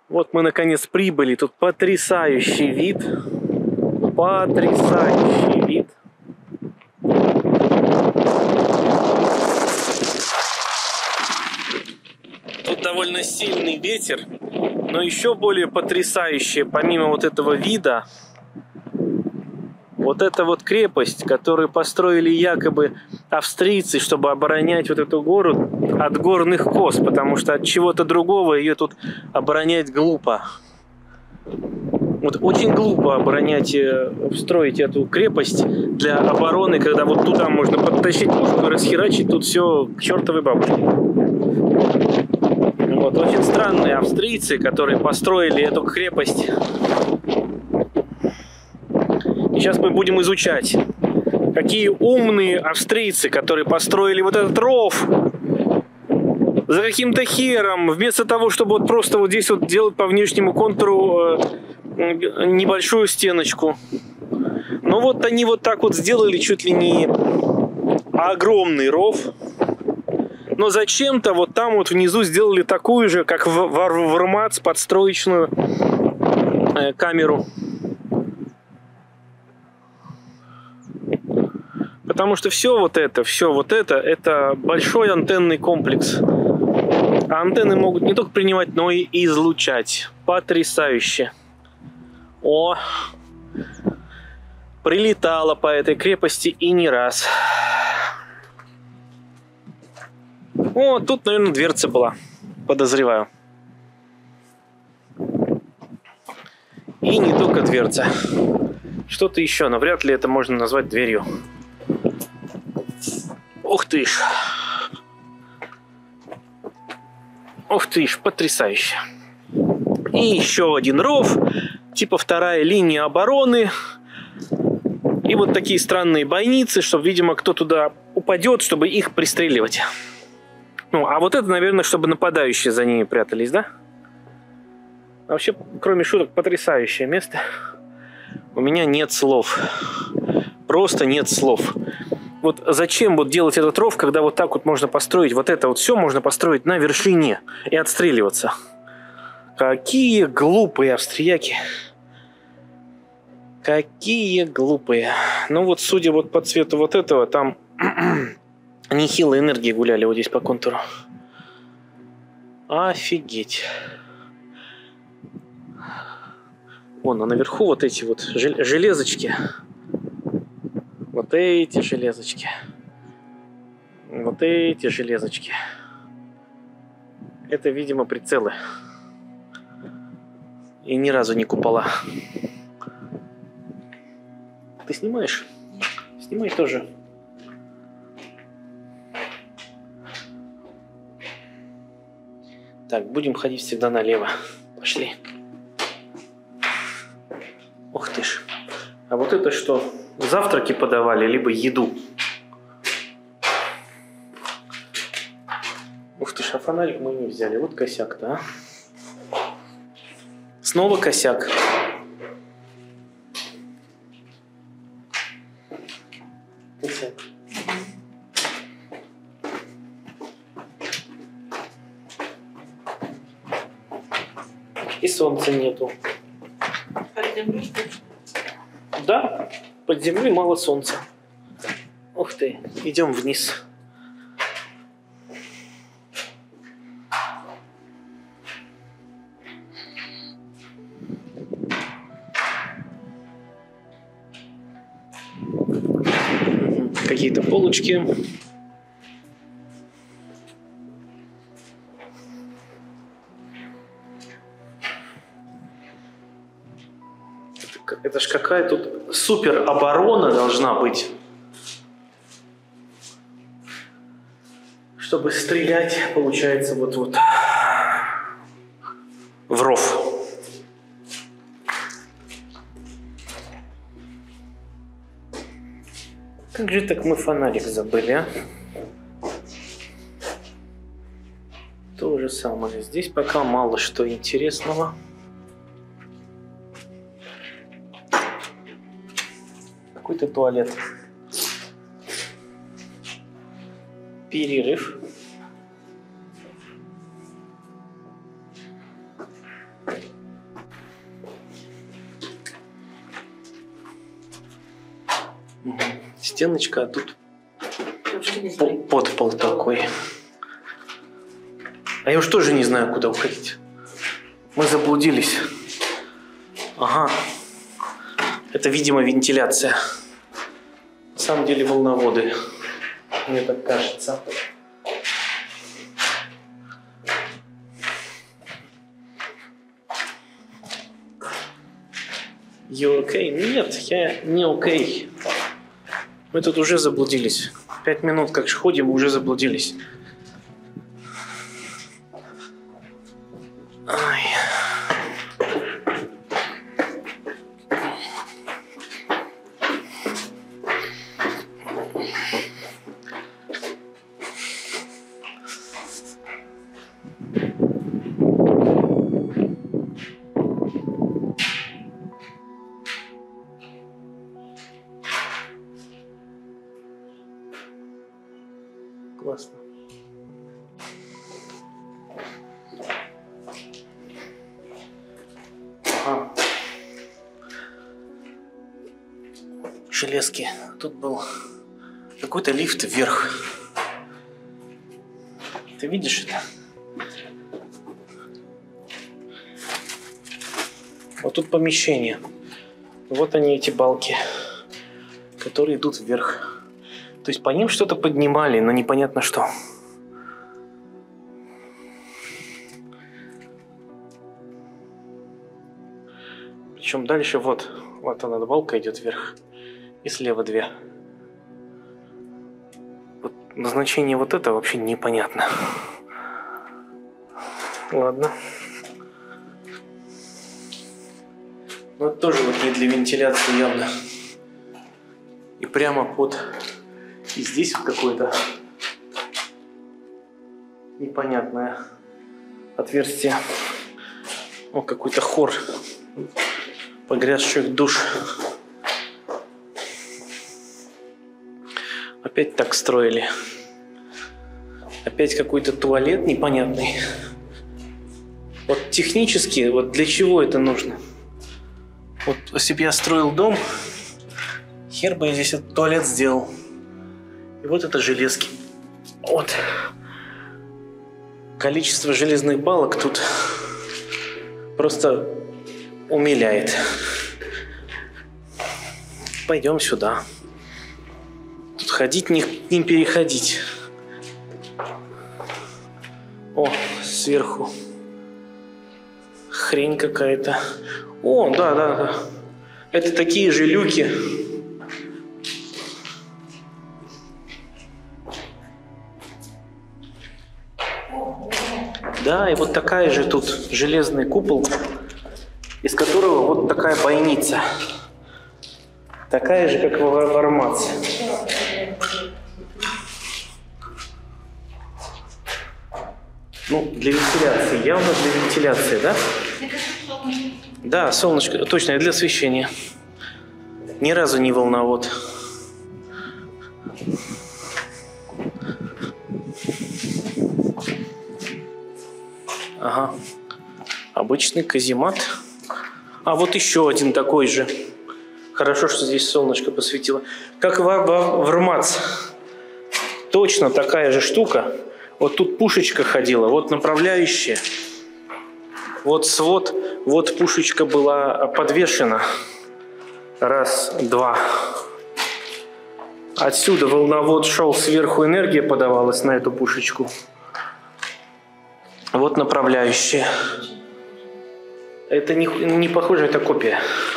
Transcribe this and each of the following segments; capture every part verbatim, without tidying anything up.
Вот мы наконец прибыли. Тут потрясающий вид. Потрясающий вид. Тут довольно сильный ветер, но еще более потрясающее, помимо вот этого вида, вот эта вот крепость, которую построили якобы австрийцы, чтобы оборонять вот эту гору от горных коз, потому что от чего-то другого ее тут оборонять глупо. Вот очень глупо оборонять, строить эту крепость для обороны, когда вот туда можно подтащить пушку и расхерачить тут все к чертовой бабушке. Вот, очень странные австрийцы, которые построили эту крепость. И сейчас мы будем изучать, какие умные австрийцы, которые построили вот этот ров за каким-то хером, вместо того, чтобы вот просто вот здесь вот делать по внешнему контуру э, небольшую стеночку. Но вот они вот так вот сделали чуть ли не огромный ров. Но зачем-то вот там вот внизу сделали такую же, как в, в, в Армац, подстроечную э, камеру. Потому что все вот это, все вот это, это большой антенный комплекс. А антенны могут не только принимать, но и излучать. Потрясающе. О, прилетала по этой крепости и не раз. О, тут, наверное, дверца была, подозреваю. И не только дверца. Что-то еще, но вряд ли это можно назвать дверью. Ух ты ж. Ух ты ж, потрясающе. И еще один ров, типа вторая линия обороны. И вот такие странные бойницы, чтобы, видимо, кто туда упадет, чтобы их пристреливать. Ну, а вот это, наверное, чтобы нападающие за ними прятались, да? Вообще, кроме шуток, потрясающее место. У меня нет слов. Просто нет слов. Вот зачем вот делать этот ров, когда вот так вот можно построить, вот это вот все можно построить на вершине и отстреливаться? Какие глупые австрияки. Какие глупые. Ну вот, судя вот по цвету вот этого, там нехило энергии гуляли вот здесь по контуру. Офигеть. Вон, а наверху вот эти вот железочки. Вот эти железочки. Вот эти железочки. Это, видимо, прицелы. И ни разу не купола. Ты снимаешь? Снимай тоже. Так, будем ходить всегда налево. Пошли. Ух ты ж. А вот это что? Завтраки подавали, либо еду. Ух ты ж, а фонарик мы не взяли. Вот косяк-то, а? Снова косяк. Косяк. И солнца нету. Да, под землей мало солнца. Ух ты, идем вниз. Какие-то полочки. Это ж какая тут супер оборона должна быть, чтобы стрелять, получается, вот-вот в ров. Как же так мы фонарик забыли, а? То же самое. Здесь пока мало что интересного. Какой-то туалет. Перерыв. Угу. Стеночка, а тут подпол такой. А я уж тоже не знаю, куда уходить. Мы заблудились. Ага. Это, видимо, вентиляция. На самом деле волноводы. Мне так кажется. You okay? Нет, я не окей. Okay. Мы тут уже заблудились. Пять минут как ходим, уже заблудились. Ай. Классно. Ага. Железки. Тут был какой-то лифт вверх. Ты видишь это? Вот тут помещение. Вот они, эти балки, которые идут вверх. То есть по ним что-то поднимали, но непонятно что. Причем дальше вот, вот она, балка идет вверх. И слева две. Вот назначение вот это вообще непонятно. Ладно. Но это тоже вот не для вентиляции явно. И прямо под... И здесь вот какое-то непонятное отверстие. О, какой-то хор. Погрязших душ. Опять так строили. Опять какой-то туалет непонятный. Вот технически, вот для чего это нужно? Вот если бы я строил дом, хер бы я здесь этот туалет сделал. И вот это железки. Вот. Количество железных балок тут просто умиляет. Пойдем сюда. Тут ходить, не, не переходить. О, сверху. Хрень какая-то. О, да, да, да. Это такие же люки. Да, и вот такая же тут железный купол, из которого вот такая бойница. Такая же, как в Армац. Ну, для вентиляции. Явно для вентиляции, да? Да, солнышко. Точно, для освещения. Ни разу не волновод. Ага. Обычный каземат. А вот еще один такой же. Хорошо, что здесь солнышко посветило. Как в, в, в Армац. Точно такая же штука. Вот тут пушечка ходила, вот направляющая. Вот свод, вот пушечка была подвешена. Раз, два. Отсюда волновод шел сверху, энергия подавалась на эту пушечку. Вот направляющая. Это не, не похоже, это копия.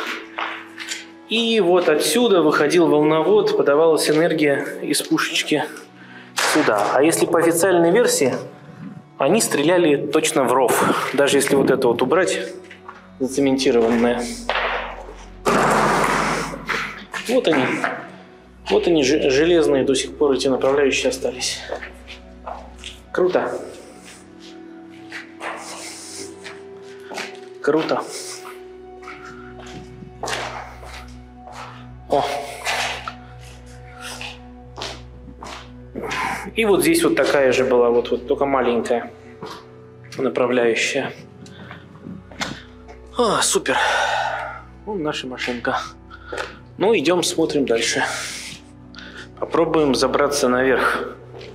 И вот отсюда выходил волновод, подавалась энергия из пушечки сюда. А если по официальной версии, они стреляли точно в ров. Даже если вот это вот убрать, зацементированное. Вот они. Вот они, железные, до сих пор эти направляющие остались. Круто. Круто. О. И вот здесь вот такая же была, вот, вот только маленькая направляющая. А, супер. Вон наша машинка. Ну, идем, смотрим дальше. Попробуем забраться наверх.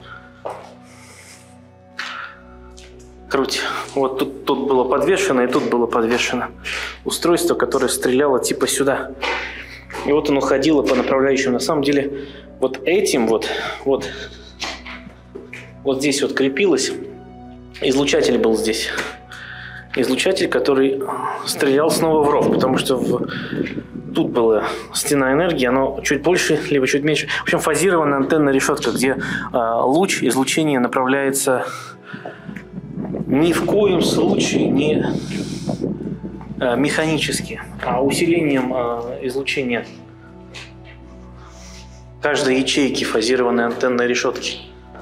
Круть. Вот тут, тут было подвешено, и тут было подвешено устройство, которое стреляло типа сюда. И вот оно ходило по направляющим. На самом деле, вот этим вот, вот, вот здесь вот крепилось. Излучатель был здесь. Излучатель, который стрелял снова в ров, потому что в... тут была стена энергии, оно чуть больше, либо чуть меньше. В общем, фазированная антенная решетка, где э, луч излучения направляется ни в коем случае не э, механически, а усилением э, излучения каждой ячейки фазированной антенной решетки.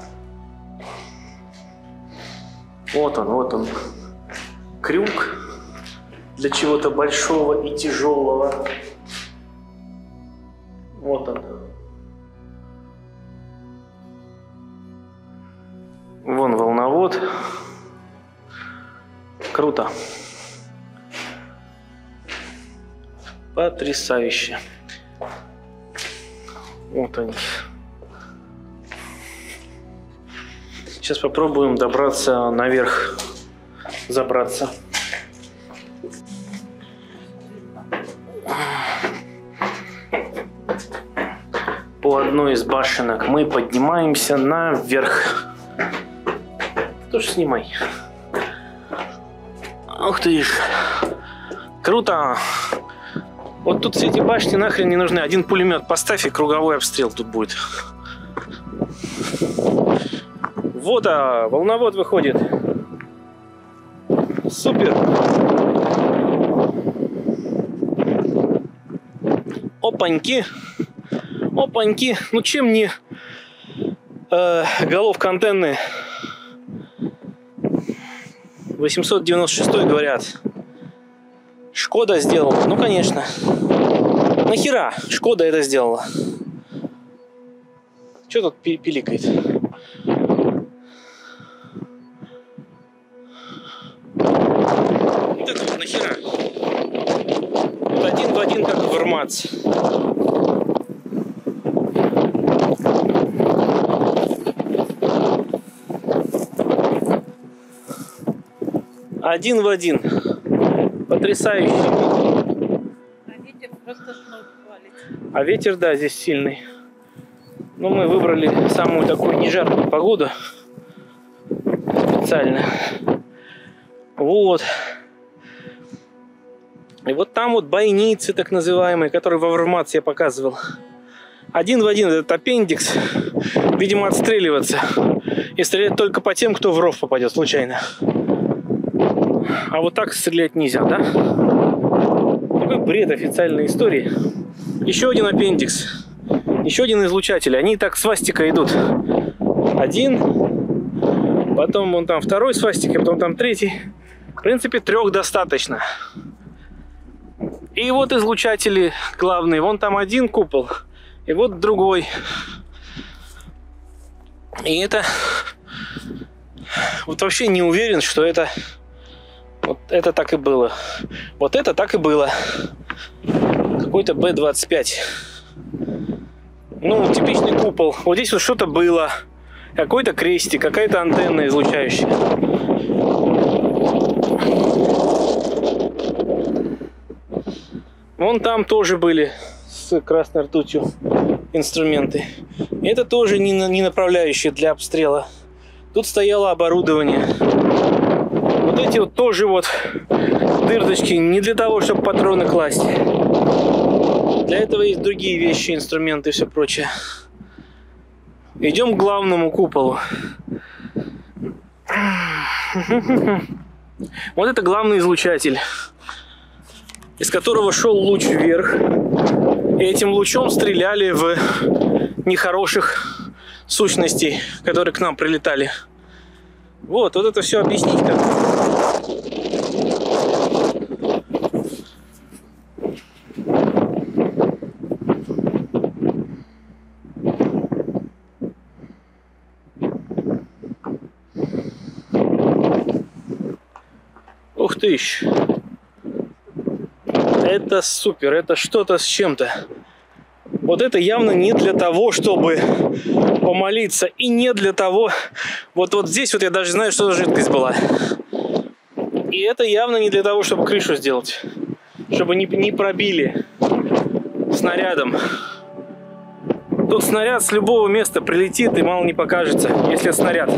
Вот он, вот он. Крюк для чего-то большого и тяжелого. Вот он. Вон волновод. Круто. Потрясающе. Вот они. Сейчас попробуем добраться наверх. Забраться. По одной из башенок мы поднимаемся наверх. Тоже снимай. Ух ты ж. Круто. Вот тут все эти башни нахрен не нужны. Один пулемет поставь, и круговой обстрел тут будет. Вот, а волновод выходит. Супер. Опаньки. Опаньки. Ну чем не э, головка антенны восемьсот девяносто шесть, говорят. Шкода сделала. Ну конечно. Нахера Шкода это сделала? Что тут пиликает? Вот это вот нахера? Вот один в один как в РМАЦ. Один в один. Потрясающе. А ветер просто с ног валит. А ветер, да, здесь сильный. Но мы выбрали самую такую не жаркую погоду. Специально. Вот. И вот там вот бойницы, так называемые, которые во ВРМАЦ я показывал. Один в один этот аппендикс. Видимо, отстреливаться. И стрелять только по тем, кто в ров попадет случайно. А вот так стрелять нельзя, да? Такой бред официальной истории. Еще один аппендикс. Еще один излучатель. Они так свастикой идут. Один. Потом вон там второй свастикой, потом там третий. В принципе, трех достаточно. И вот излучатели главные. Вон там один купол. И вот другой. И это... Вот вообще не уверен, что это... Вот это так и было. Вот это так и было. Какой-то Бэ двадцать пять. Ну, типичный купол. Вот здесь вот что-то было. Какой-то крестик, какая-то антенна излучающая. Вон там тоже были с красной ртутью инструменты. Это тоже не, не направляющие для обстрела. Тут стояло оборудование. Вот эти вот тоже вот дырочки не для того, чтобы патроны класть. Для этого есть другие вещи, инструменты и все прочее. Идем к главному куполу. Вот это главный излучатель, из которого шел луч вверх. И этим лучом стреляли в нехороших сущностей, которые к нам прилетали. Вот, вот это все объяснить как. Ух ты ж. Это супер, это что-то с чем-то. Вот это явно не для того, чтобы помолиться. И не для того... Вот, вот здесь вот я даже знаю, что за жидкость была. И это явно не для того, чтобы крышу сделать. Чтобы не, не пробили снарядом. Тут снаряд с любого места прилетит и мало не покажется, если снаряд.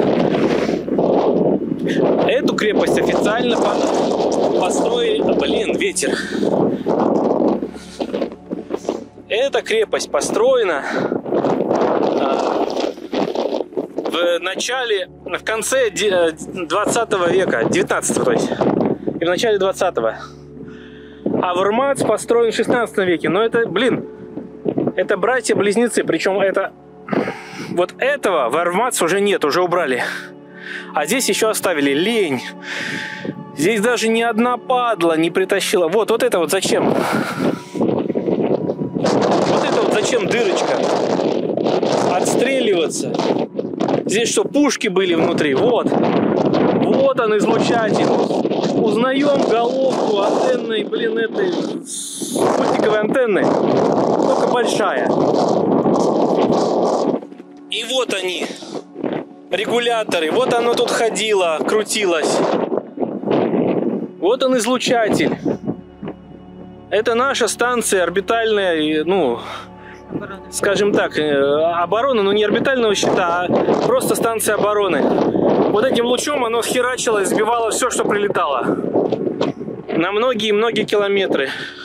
Эту крепость официально построили... Блин, ветер. Эта крепость построена в начале, в конце двадцатого века, девятнадцатого, то есть, и в начале двадцатого. А Вармац построен в шестнадцатом веке. Но это, блин, это братья-близнецы. Причем это... Вот этого Вармац уже нет, уже убрали. А здесь еще оставили. Лень. Здесь даже ни одна падла не притащила. Вот, вот это вот зачем? Вот это вот зачем дырочка? Отстреливаться. Здесь что, пушки были внутри? Вот. Вот он, излучатель. Узнаем головку антенной, блин, этой спутниковой антенны. Только большая. И вот они. Регуляторы. Вот оно тут ходило, крутилось. Вот он, излучатель. Это наша станция орбитальная, ну, обороны. Скажем так, обороны, но не орбитального щита, а просто станция обороны. Вот этим лучом оно схерачило и сбивало все, что прилетало. На многие-многие километры.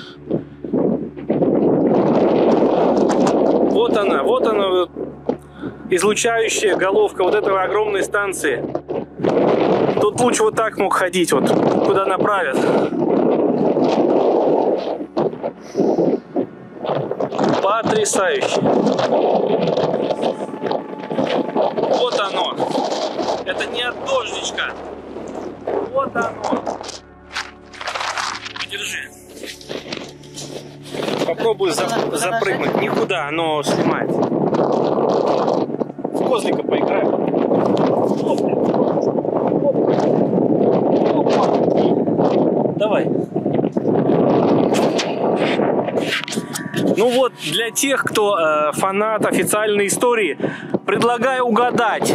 Вот она, вот она, излучающая головка вот этой огромной станции. Тут луч вот так мог ходить, вот куда направят. Потрясающе. Вот оно. Это не от дождичка. Вот оно. Держи. Попробую за, запрыгнуть. Никуда, оно снимает. В козлика поиграем. Давай. Ну вот, для тех, кто э, фанат официальной истории, предлагаю угадать.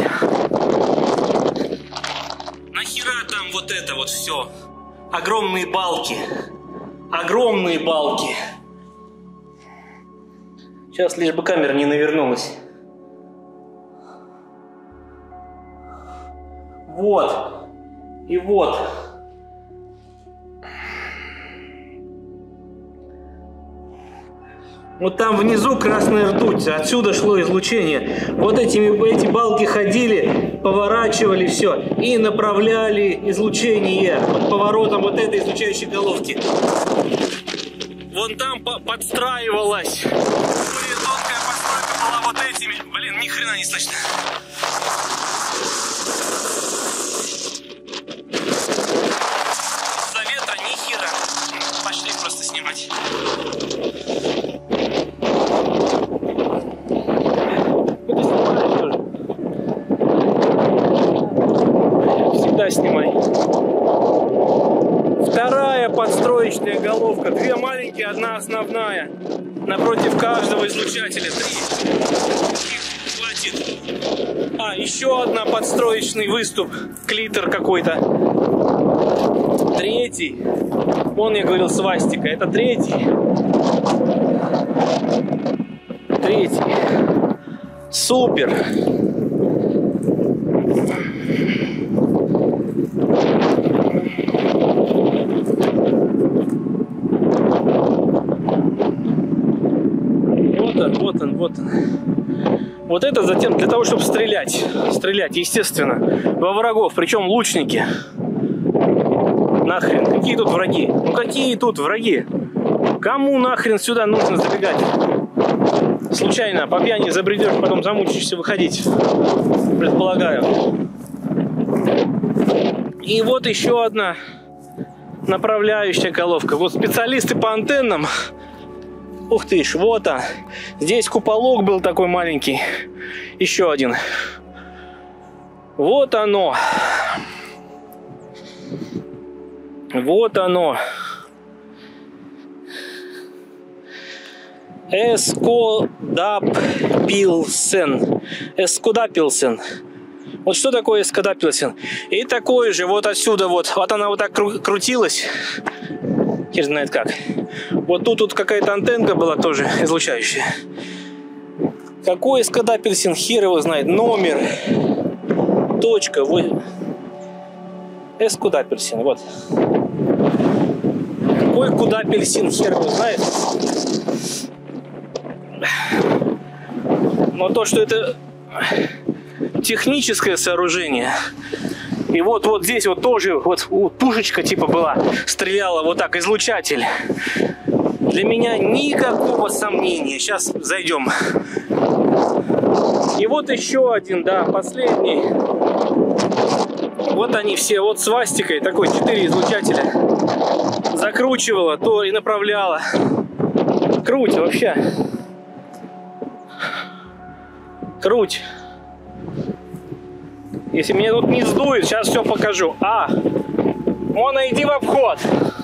Нахера там вот это вот все? Огромные балки. Огромные балки. Сейчас лишь бы камера не навернулась. Вот. И вот. Вот там внизу красная ртуть, отсюда шло излучение. Вот этими, эти балки ходили, поворачивали все и направляли излучение под поворотом вот этой излучающей головки. Вон там подстраивалась. Более тонкая подстройка была вот этими. Блин, ни хрена не слышно. Из-за ветра ни хера. Пошли просто снимать. Всегда снимай. Вторая подстроечная головка. Две маленькие, одна основная. Напротив каждого излучателя. Три. Хватит. А, еще одна подстроечный выступ. Клитор какой-то. Третий. Вон я говорил свастика. Это третий. Третий. Супер. Вот он, вот он, вот он. Вот это затем для того, чтобы стрелять. Стрелять, естественно, во врагов, причем лучники. Нахрен, какие тут враги? Ну какие тут враги? Кому нахрен сюда нужно забегать? Случайно по пьяни забредешь, потом замучишься выходить. Предполагаю. И вот еще одна направляющая головка. Вот специалисты по антеннам. Ух ты ж, вот он. Здесь куполок был такой маленький. Еще один. Вот оно. Вот оно. Эскодапилсен. Эскодапилсен. Вот что такое эскодапилсен? И такое же вот отсюда вот. Вот она вот так кру крутилась. Хер знает как. Вот тут вот какая-то антенка была тоже излучающая. Какой эскодапилсен? Хер его знает. Номер. Точка. Вот. Эскодапилсен. Вот. Какой куда апельсин? Хер его знает. Но то, что это техническое сооружение. И вот, вот здесь вот тоже вот, вот пушечка типа была, стреляла вот так, излучатель. Для меня никакого сомнения. Сейчас зайдем. И вот еще один, да, последний. Вот они все, вот свастикой, такой, четыре излучателя. Закручивала, то и направляла. Круть вообще. Круть. Если меня тут не сдует, сейчас все покажу. А, Мона, иди в обход.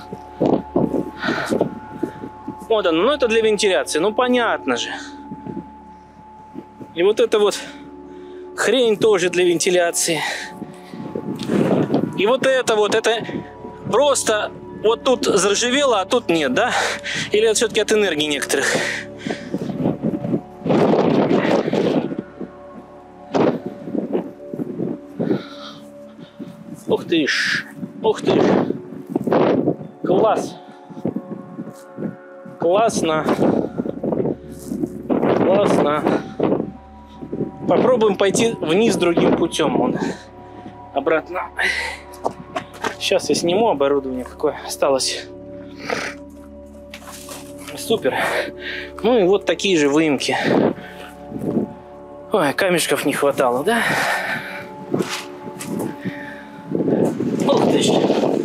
Вот он, ну это для вентиляции, ну понятно же. И вот это вот хрень тоже для вентиляции. И вот это вот, это просто вот тут заржавело, а тут нет, да? Или это все-таки от энергии некоторых? Ух ты ж, ух ты ж. Класс. Классно. Классно. Попробуем пойти вниз другим путем. Вон. Обратно. Сейчас я сниму оборудование, какое осталось. Супер. Ну и вот такие же выемки. Ой, камешков не хватало, да? Ух ты ж.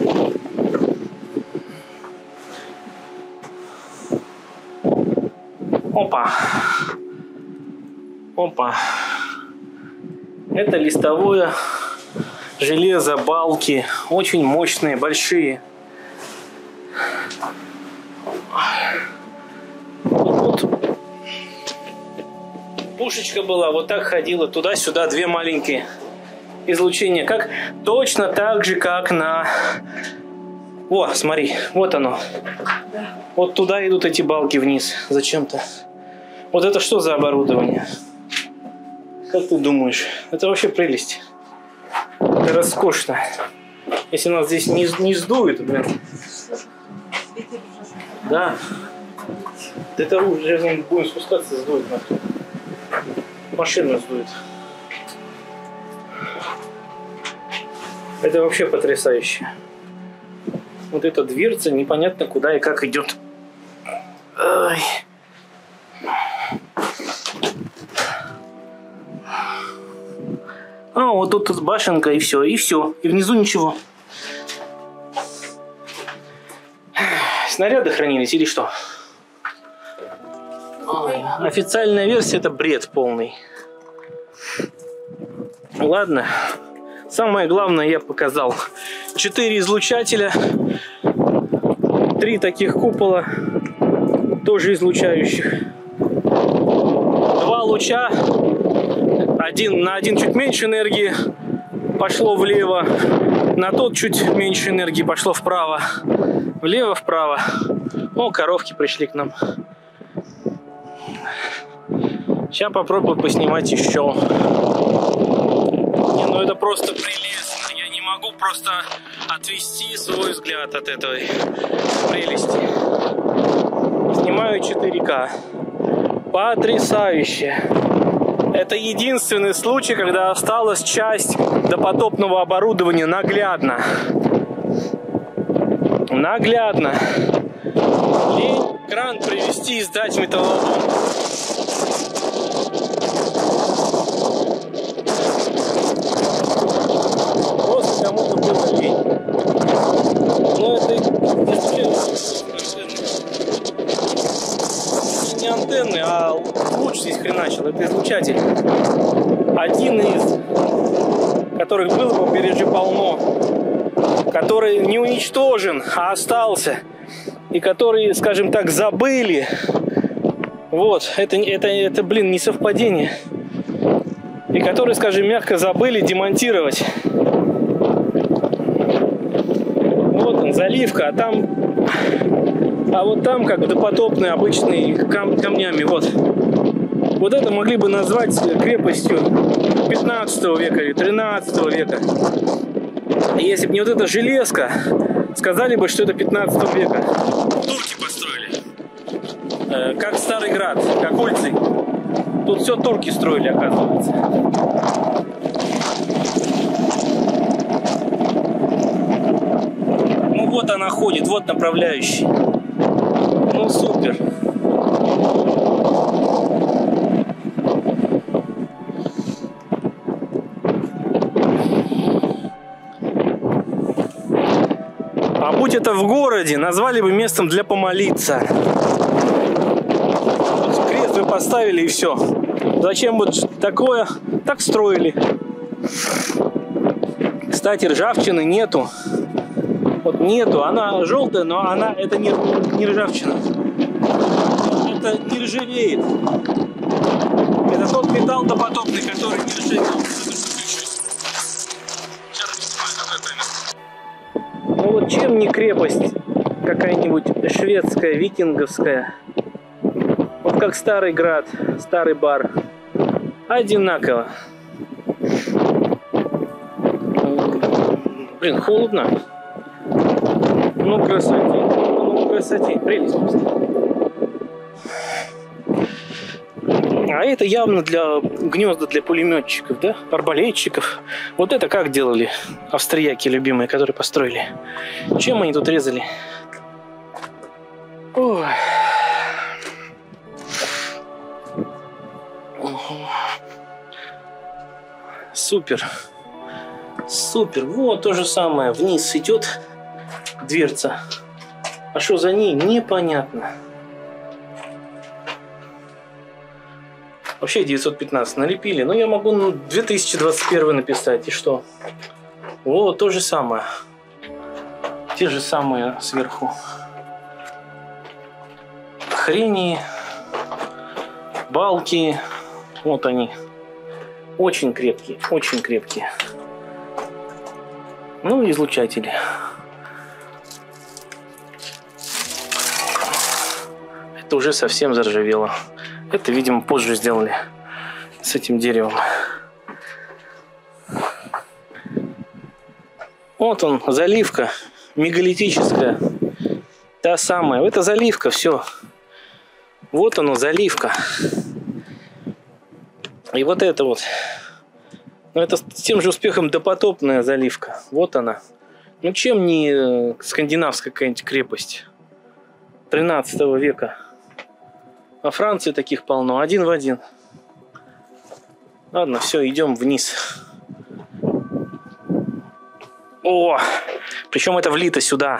Опа. Опа. Это листовое железо, балки. Очень мощные, большие. Вот пушечка была, вот так ходила туда-сюда, две маленькие излучения. Как, точно так же, как на... О, смотри, вот оно. Вот туда идут эти балки вниз зачем-то. Вот это что за оборудование? Как ты думаешь? Это вообще прелесть. Это роскошно. Если нас здесь не, не сдует, блин. Да. Это уже будем спускаться, сдует нас. Машина сдует. Это вообще потрясающе. Вот эта дверца непонятно куда и как идет. Ой. А, вот тут, тут башенка и все, и все. И внизу ничего. Снаряды хранились или что? Ой, официальная версия — это бред полный. Ладно. Самое главное я показал. Четыре излучателя. Три таких купола. Тоже излучающих. Два луча. Один, на один чуть меньше энергии пошло влево. На тот чуть меньше энергии пошло вправо. Влево, вправо. О, коровки пришли к нам. Сейчас попробую поснимать еще. Не, ну это просто прелестно. Я не могу просто отвести свой взгляд от этой прелести. Снимаю четыре ка. Потрясающе. Это единственный случай, когда осталась часть допотопного оборудования наглядно. Наглядно. И кран привезти и сдать металлолом. Просто кому-то было лень. Но это не антенны, а луч здесь хреначил. Это излучатель. Один из, которых было в побережье полно, который не уничтожен, а остался, и которые, скажем так, забыли Вот, это, это, это, блин, не совпадение. И которые, скажем, мягко забыли демонтировать. Вот он, заливка, а там... А вот там как допотопные обычные кам камнями, вот. Вот это могли бы назвать крепостью пятнадцатого века или тринадцатого века. И если бы не вот эта железка, сказали бы, что это пятнадцатого века. Турки построили. Э, как Старый Град, как Ольцы. Тут все турки строили, оказывается. Ну вот она ходит, вот направляющий. Ну супер. А будь это в городе, назвали бы местом для помолиться. Вот крест вы поставили и все. Зачем вот такое? Так строили. Кстати, ржавчины нету. Вот нету. Она желтая, но она это не, не ржавчина. Это не ржавеет. Это тот металл допотопный, который не ржавеет. Ну вот чем не крепость какая-нибудь шведская, викинговская. Вот как Старый Град, Старый Бар. Одинаково. Блин, холодно. Ну, красотень. Ну, красотень. Прелесть просто. А это явно для гнезда для пулеметчиков, да? Арбалетчиков. Вот это как делали австрияки любимые, которые построили. Чем они тут резали? Ой. Супер. Супер. Вот то же самое. Вниз идет дверца. А что за ней? Непонятно. Вообще девятьсот пятнадцать налепили. Но я могу ну, две тысячи двадцать первый написать. И что? Вот то же самое. Те же самые сверху. Хрени. Балки. Вот они. Очень крепкие. Очень крепкие. Ну и излучатели. Это уже совсем заржавело. Это, видимо, позже сделали с этим деревом. Вот он, заливка мегалитическая. Та самая. Это заливка, все. Вот оно, заливка. И вот это вот. Но это с тем же успехом допотопная заливка. Вот она. Ну чем не скандинавская какая-нибудь крепость тринадцатого века. Во Франции таких полно. Один в один. Ладно, все, идем вниз. О! Причем это влито сюда.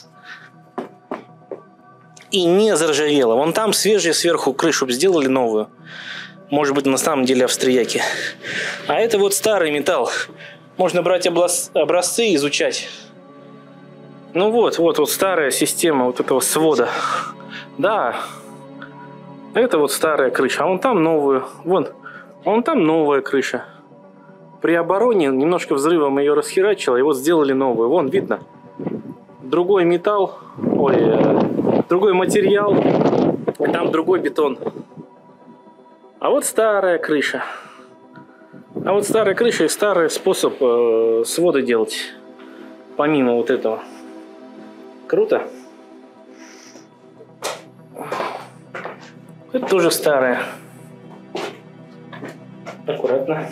И не заржавело. Вон там свежие сверху крышу сделали новую. Может быть, на самом деле австрияки. А это вот старый металл. Можно брать образцы и изучать. Ну вот, вот, вот старая система вот этого свода. Да. Это вот старая крыша. А вон там новую. Вон, вон там новая крыша. При обороне немножко взрывом ее расхерачило. И вот сделали новую. Вон, видно. Другой металл. Ой, э, другой материал. Там другой бетон. А вот старая крыша. А вот старая крыша и старый способ э, свода делать. Помимо вот этого. Круто. Это тоже старая. Аккуратно.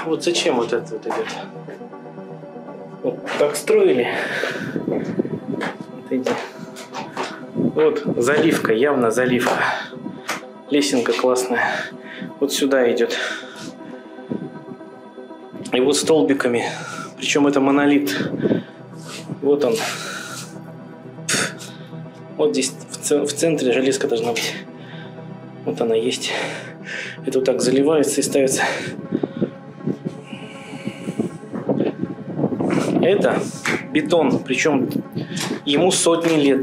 Вот зачем вот это вот идет? Вот так строили. Отойди. Вот заливка, явно заливка. Лесенка классная. Вот сюда идет. И вот столбиками. Причем это монолит. Вот он. Вот здесь в центре железка должна быть. Вот она есть. Это вот так заливается и ставится. Это бетон, причем ему сотни лет.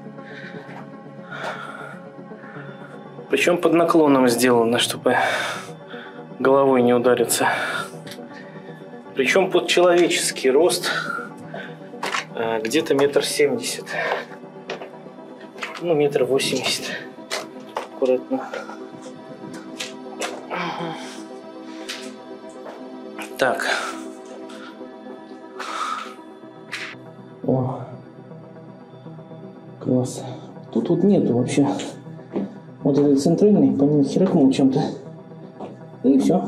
Причем под наклоном сделано, чтобы головой не удариться. Причем под человеческий рост где-то метр семьдесят. Ну, метр восемьдесят. Аккуратно. Так. О, класс. Тут вот нету вообще. Вот этот центральный, по нему херакнул чем-то. И все.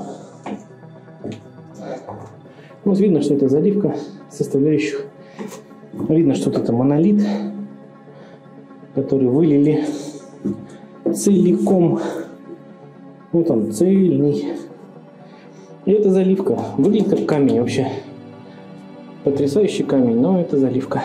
Вот видно, что это заливка составляющих. Видно, что это монолит, который вылили целиком. Вот он, цельный. И это заливка. Выглядит как камень вообще. Потрясающий камень, но это заливка.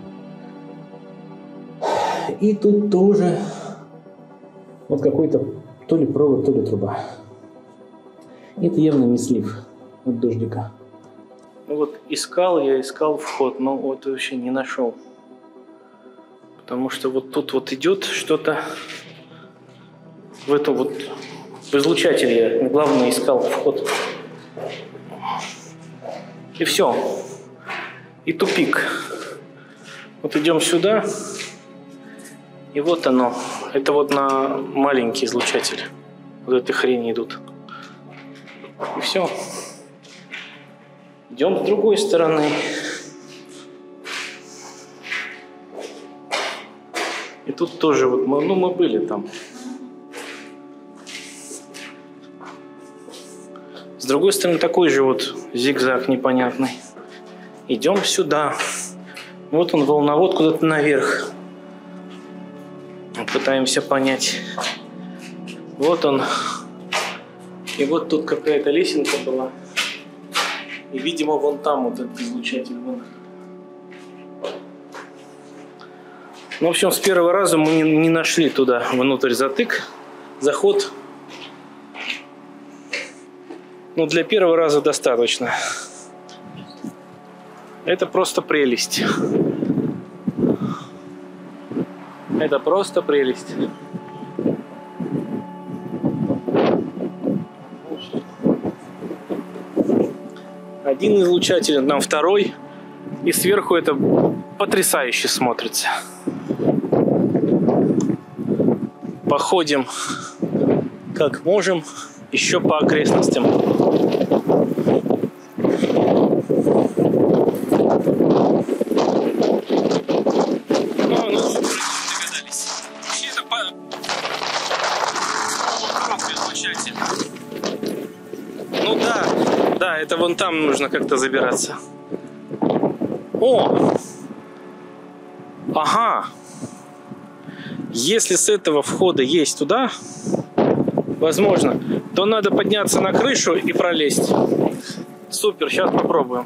И тут тоже вот какой-то то ли провод, то ли труба. Это явно не слив от дождика. Ну вот искал я, искал вход, но вот вообще не нашел. Потому что вот тут вот идет что-то в эту вот в излучатель я главное искал вход. И все. И тупик. Вот идем сюда. И вот оно. Это вот на маленький излучатель. Вот этой хрени идут. И все. Идем с другой стороны. И тут тоже вот мы, ну, мы были там. С другой стороны такой же вот зигзаг непонятный. Идем сюда. Вот он, волновод куда-то наверх. Пытаемся понять. Вот он. И вот тут какая-то лесенка была. И, видимо, вон там вот этот излучатель. Вон. Ну, в общем, с первого раза мы не, не нашли туда внутрь затык, заход. Ну, для первого раза достаточно. Это просто прелесть. Это просто прелесть. Один излучатель, там второй. И сверху это потрясающе смотрится. Походим как можем еще по окрестностям. Ну да, да, это вон там нужно как-то забираться. О! Ага! Если с этого входа есть туда, возможно, то надо подняться на крышу и пролезть. Супер, сейчас попробуем.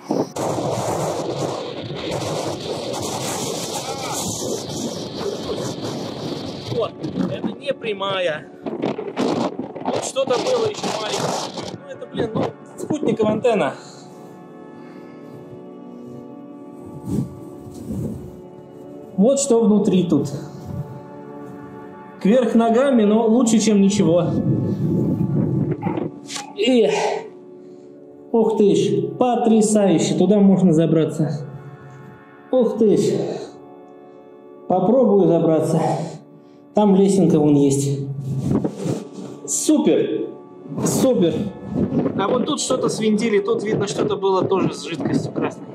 Вот, это не прямая. Вот что-то было еще маленькое. Ну это, блин, ну, спутниковая антенна. Вот что внутри тут. Кверх ногами, но лучше, чем ничего. И... Ух ты ж, потрясающе. Туда можно забраться. Ух ты ж. Попробую забраться. Там лесенка вон есть. Супер. Супер. А вот тут что-то свинтили. Тут видно, что-то было тоже с жидкостью красной.